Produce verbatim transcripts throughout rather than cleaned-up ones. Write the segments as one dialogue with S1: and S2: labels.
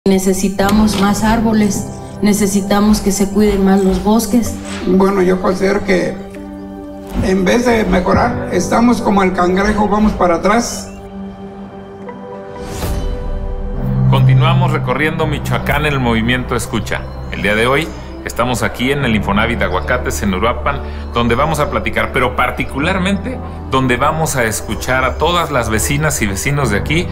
S1: Necesitamos más árboles, necesitamos que se cuiden más los bosques.
S2: Bueno, yo considero que en vez de mejorar, estamos como el cangrejo, vamos para atrás.
S3: Continuamos recorriendo Michoacán en el movimiento Escucha. El día de hoy estamos aquí en el Infonavit Aguacates en Uruapan, donde vamos a platicar, pero particularmente donde vamos a escuchar a todas las vecinas y vecinos de aquí.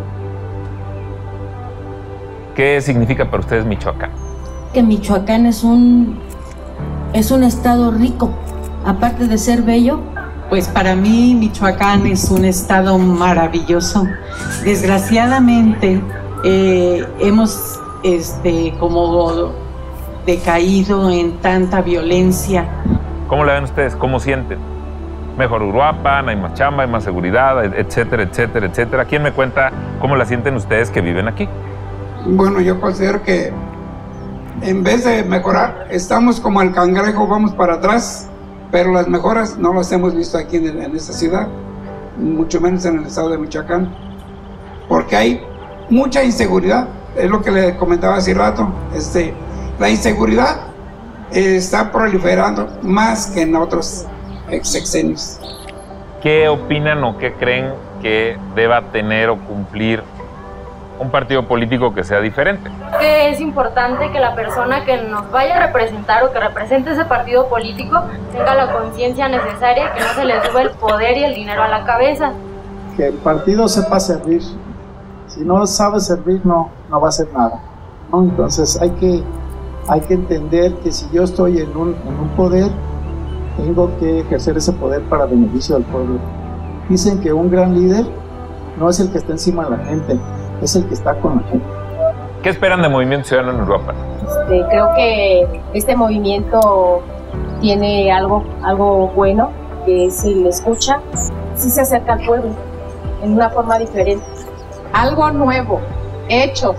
S3: ¿Qué significa para ustedes Michoacán?
S1: Que Michoacán es un, es un estado rico, aparte de ser bello.
S4: Pues para mí Michoacán es un estado maravilloso. Desgraciadamente eh, hemos este, como decaído en tanta violencia.
S3: ¿Cómo la ven ustedes? ¿Cómo sienten? Mejor Uruapan, hay más chamba, hay más seguridad, etcétera, etcétera, etcétera. ¿Quién me cuenta cómo la sienten ustedes que viven aquí?
S2: Bueno, yo considero que en vez de mejorar, estamos como el cangrejo, vamos para atrás, pero las mejoras no las hemos visto aquí en, en esta ciudad, mucho menos en el estado de Michoacán, porque hay mucha inseguridad, es lo que le comentaba hace rato, este, la inseguridad eh, está proliferando más que en otros sexenios.
S3: ¿Qué opinan o qué creen que deba tener o cumplir un partido político que sea diferente?
S5: Que es importante que la persona que nos vaya a representar o que represente ese partido político tenga la conciencia necesaria, que no se le sube el poder y el dinero a la cabeza.
S6: Que el partido sepa servir. Si no sabe servir, no, no va a hacer nada, ¿no? Entonces hay que, hay que entender que si yo estoy en un, en un poder, tengo que ejercer ese poder para beneficio del pueblo. Dicen que un gran líder no es el que está encima de la gente, es el que está con la gente.
S3: ¿Qué esperan de Movimiento Ciudadano en Uruapan?
S7: Este, creo que este movimiento tiene algo, algo bueno, que es el escucha, sí se acerca al pueblo en una forma diferente.
S8: Algo nuevo, hechos,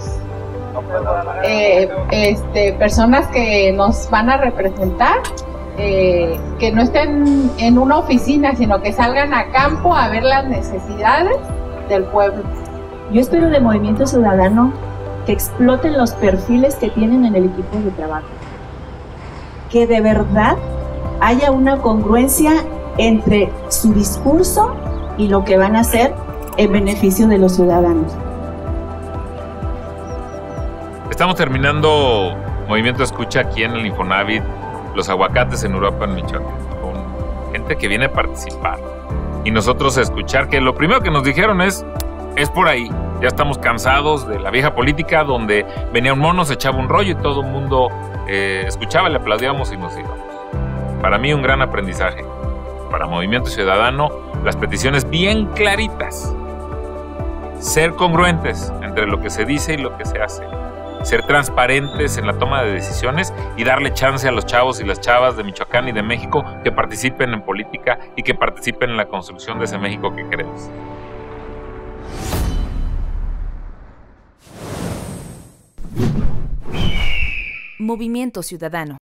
S8: eh, este, personas que nos van a representar, eh, que no estén en una oficina, sino que salgan a campo a ver las necesidades del pueblo.
S9: Yo espero de Movimiento Ciudadano que exploten los perfiles que tienen en el equipo de trabajo. Que de verdad haya una congruencia entre su discurso y lo que van a hacer en beneficio de los ciudadanos.
S3: Estamos terminando Movimiento Escucha aquí en el Infonavit Los Aguacates en Uruapan, Michoacán, con gente que viene a participar. Y nosotros a escuchar, que lo primero que nos dijeron es Es por ahí, ya estamos cansados de la vieja política donde venía un mono, se echaba un rollo y todo el mundo eh, escuchaba, le aplaudíamos y nos íbamos. Para mí un gran aprendizaje. Para Movimiento Ciudadano, las peticiones bien claritas. Ser congruentes entre lo que se dice y lo que se hace. Ser transparentes en la toma de decisiones y darle chance a los chavos y las chavas de Michoacán y de México que participen en política y que participen en la construcción de ese México que queremos.
S10: Movimiento Ciudadano.